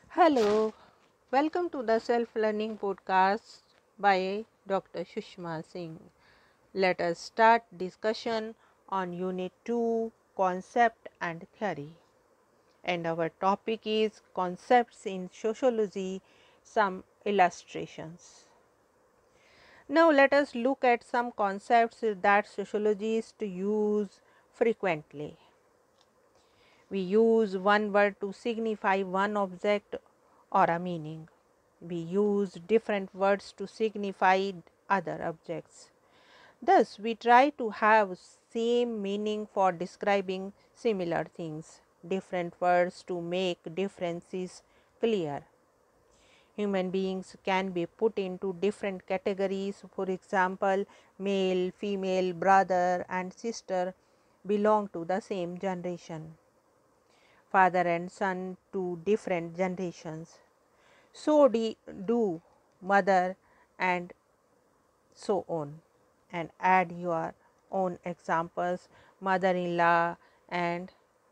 Hello, welcome to the Self Learning Podcast by Dr. Sushma Singh. Let us start discussion on Unit 2 Concept and Theory. And our topic is Concepts in Sociology, some illustrations. Now, let us look at some concepts that sociologists use frequently. We use one word to signify one object or a meaning. We use different words to signify other objects. Thus, we try to have same meaning for describing similar things, different words to make differences clear. Human beings can be put into different categories. For example, male, female, brother and sister belong to the same generation. Father and son to different generations. So do mother and so on, and add your own examples, mother-in-law and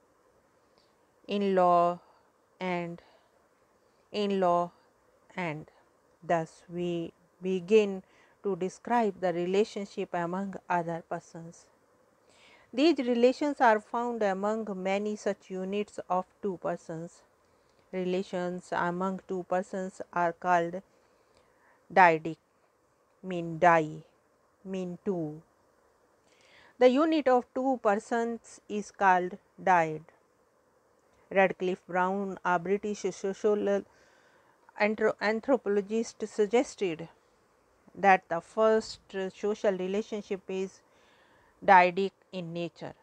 in-law and in-law, and thus we begin to describe the relationship among other persons. These relations are found among many such units of two persons. Relations among two persons are called dyadic, mean die, mean two. The unit of two persons is called dyad. Radcliffe Brown, a British social anthropologist, suggested that the first social relationship is dyadic in nature.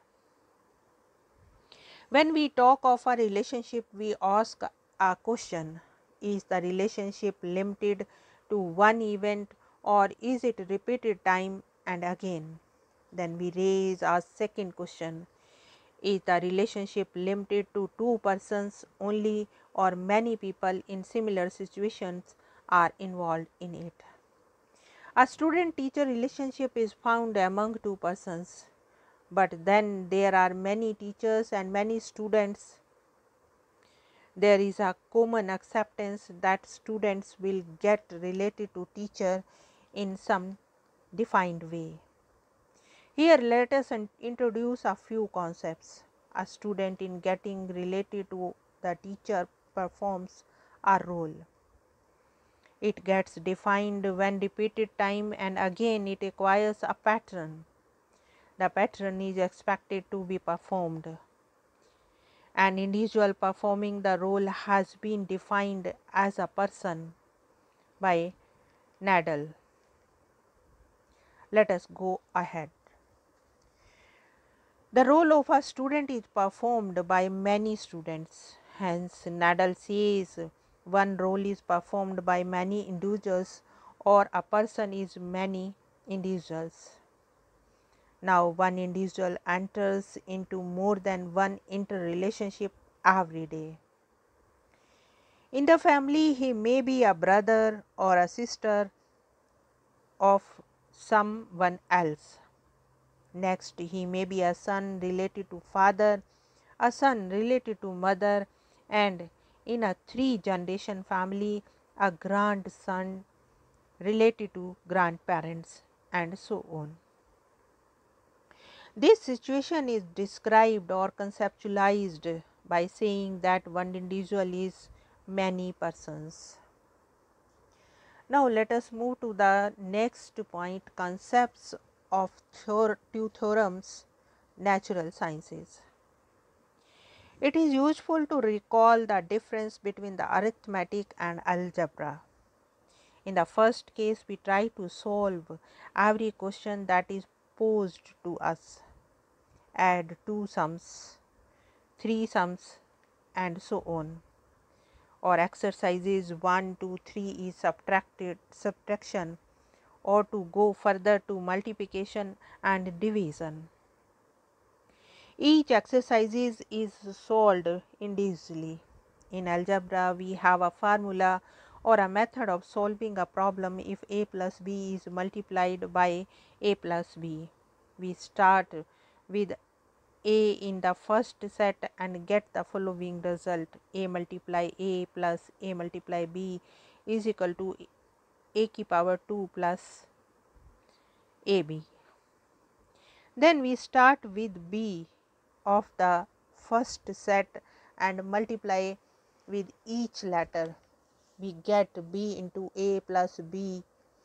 When we talk of a relationship, we ask a question: is the relationship limited to one event, or is it repeated time and again? Then we raise a second question: is the relationship limited to two persons only, or many people in similar situations are involved in it? A student-teacher relationship is found among two persons, but then there are many teachers and many students. There is a common acceptance that students will get related to teacher in some defined way. Here let us introduce a few concepts. A student in getting related to the teacher performs a role. It gets defined when repeated time and again it acquires a pattern. The pattern is expected to be performed. An individual performing the role has been defined as a person by Nadal. Let us go ahead. The role of a student is performed by many students. Hence, Nadal says one role is performed by many individuals, or a person is many individuals. Now, one individual enters into more than one interrelationship every day. In the family, he may be a brother or a sister of someone else. Next, he may be a son related to father, a son related to mother, and in a three-generation family, a grandson related to grandparents, and so on. This situation is described or conceptualized by saying that one individual is many persons. Now let us move to the next point: concepts of two theorems, natural sciences. It is useful to recall the difference between the arithmetic and algebra. In the first case, we try to solve every question that is posed to us, add two sums, three sums, and so on. Or exercises 1, 2, 3 is subtraction, or to go further to multiplication and division. Each exercise is solved individually. In algebra, we have a formula or a method of solving a problem. If a plus b is multiplied by a plus b, we start with A in the first set and get the following result: A multiply A plus A multiply B is equal to A की power 2 plus AB. Then we start with B of the first set and multiply with each letter. We get B into A plus B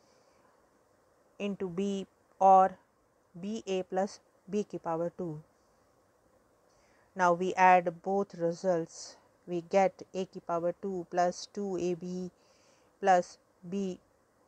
into B, or BA plus B की power 2. Now we add both results. We get A की power 2 plus 2AB plus B2.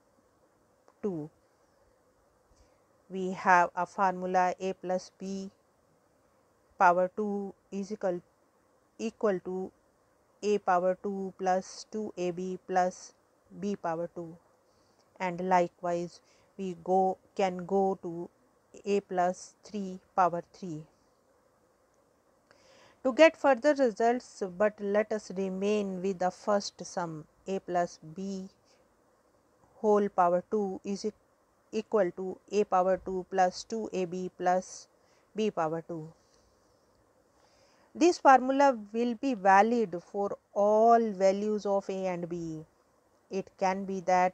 We have a formula: A plus B power 2 is equal to A power 2 plus 2AB plus B power 2, and likewise we can go to A plus 3 power 3. To get further results, but let us remain with the first sum: A plus B whole power 2 is equal to A power 2 plus 2AB plus B power 2. This formula will be valid for all values of A and B. It can be that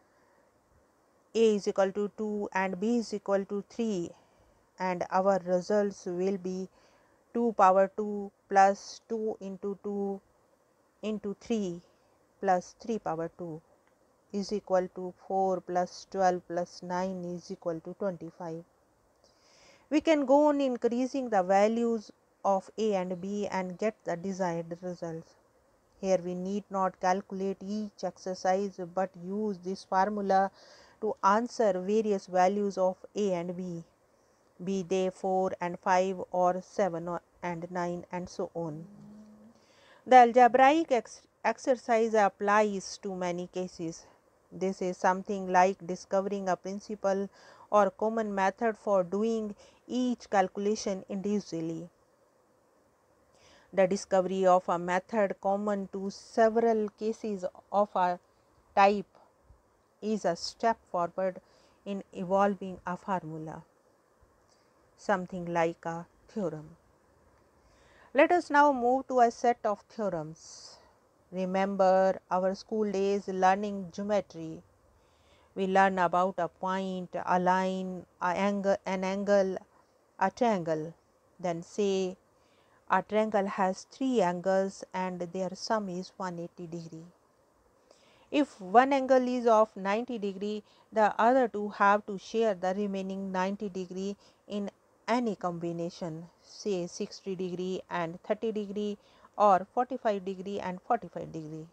A is equal to 2 and B is equal to 3, and our results will be 2 power 2 plus 2 into 2 into 3 plus 3 power 2 is equal to 4 plus 12 plus 9 is equal to 25. We can go on increasing the values of A and B and get the desired results. Here we need not calculate each exercise but use this formula to answer various values of A and B, be they 4 and 5 or 7 and 9 and so on. The algebraic exercise applies to many cases. This is something like discovering a principle or common method for doing each calculation individually. The discovery of a method common to several cases of a type is a step forward in evolving a formula, something like a theorem. Let us now move to a set of theorems. Remember our school days learning geometry. We learn about a point, a line, an angle, a triangle. Then say a triangle has 3 angles and their sum is 180 degree. If one angle is of 90 degree, the other two have to share the remaining 90 degree in any combination, say 60 degree and 30 degree or 45 degree and 45 degree.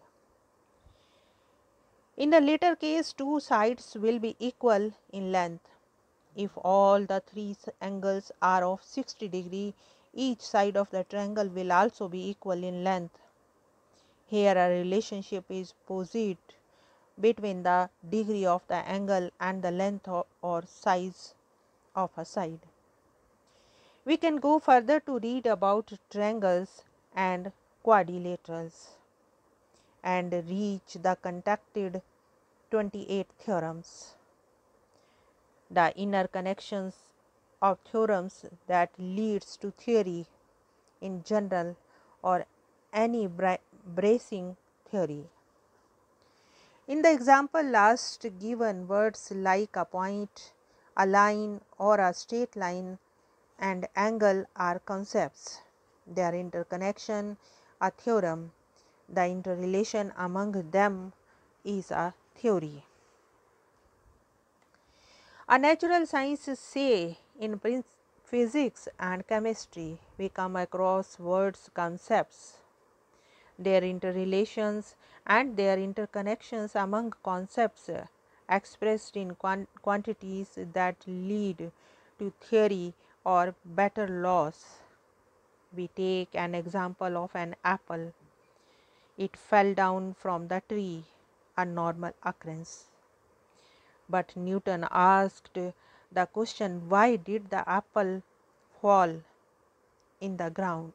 In the latter case, two sides will be equal in length. If all the 3 angles are of 60 degree, each side of the triangle will also be equal in length. Here a relationship is posited between the degree of the angle and the length or size of a side. We can go further to read about triangles and quadrilaterals and reach the contacted 28 theorems. The inner connections of theorems that leads to theory in general or any bracing theory. In the example last given, words like a point, a line or a straight line and angle are concepts. Their interconnection a theorem. The interrelation among them is a theory. A natural science say in physics and chemistry we come across words, concepts, their interrelations and their interconnections among concepts expressed in quantities that lead to theory or better laws. We take an example of an apple. It fell down from the tree, a normal occurrence. But Newton asked the question, why did the apple fall in the ground?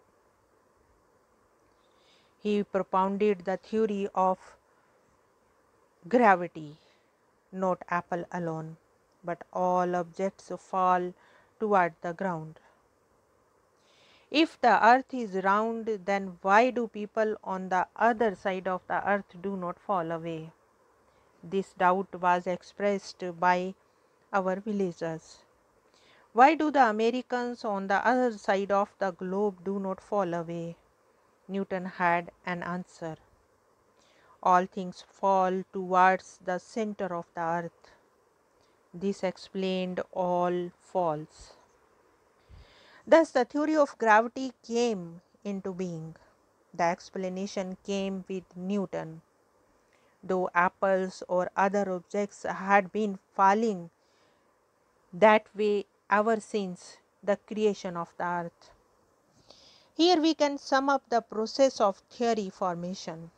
He propounded the theory of gravity, not apple alone, but all objects fall toward the ground. If the earth is round, then why do people on the other side of the earth do not fall away? This doubt was expressed by our villagers. Why do the Americans on the other side of the globe do not fall away? Newton had an answer. All things fall towards the center of the earth. This explained all falls. Thus, the theory of gravity came into being. The explanation came with Newton. Though apples or other objects had been falling that way ever since the creation of the earth. Here we can sum up the process of theory formation.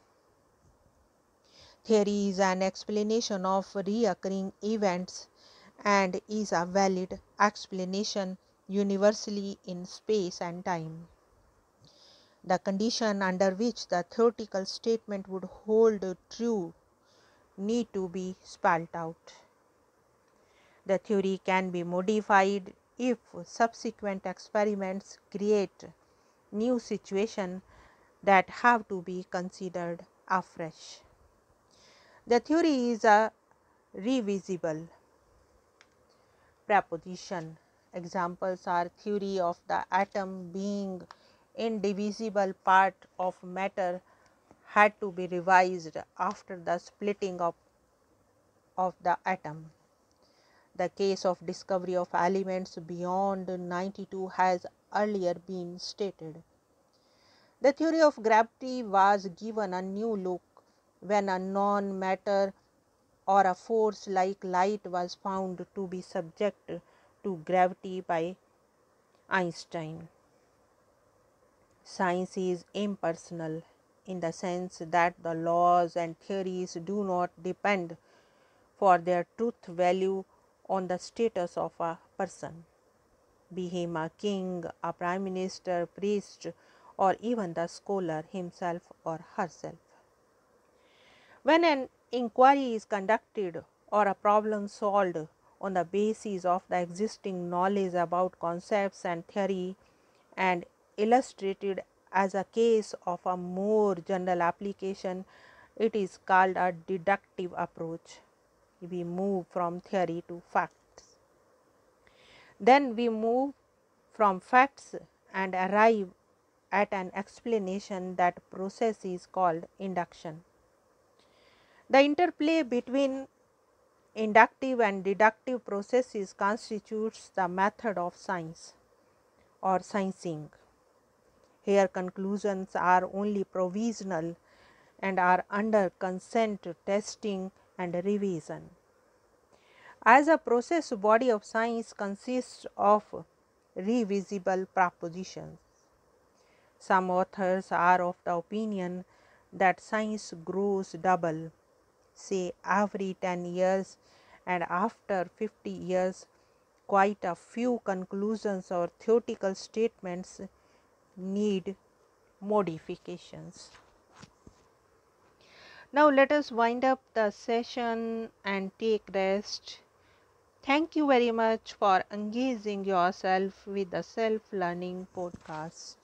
Theory is an explanation of recurring events and is a valid explanation universally in space and time. The condition under which the theoretical statement would hold true need to be spelled out. The theory can be modified if subsequent experiments create new situations that have to be considered afresh. The theory is a revisable proposition. Examples are theory of the atom being indivisible part of matter had to be revised after the splitting of the atom. The case of discovery of elements beyond 92 has earlier been stated. The theory of gravity was given a new look when a non-matter or a force like light was found to be subject to gravity by Einstein. Science is impersonal in the sense that the laws and theories do not depend for their truth value on the status of a person, be him a king, a prime minister, priest, or even the scholar himself or herself. When an inquiry is conducted or a problem solved on the basis of the existing knowledge about concepts and theory and illustrated as a case of a more general application, it is called a deductive approach. We move from theory to facts. Then we move from facts and arrive at an explanation. That process is called induction. The interplay between inductive and deductive processes constitutes the method of science or sciencing. Here conclusions are only provisional and are under consent, testing and revision. As a process, body of science consists of revisable propositions. Some authors are of the opinion that science grows double, say every 10 years, and after 50 years quite a few conclusions or theoretical statements need modifications. Now let us wind up the session and take rest. Thank you very much for engaging yourself with the self-learning podcast.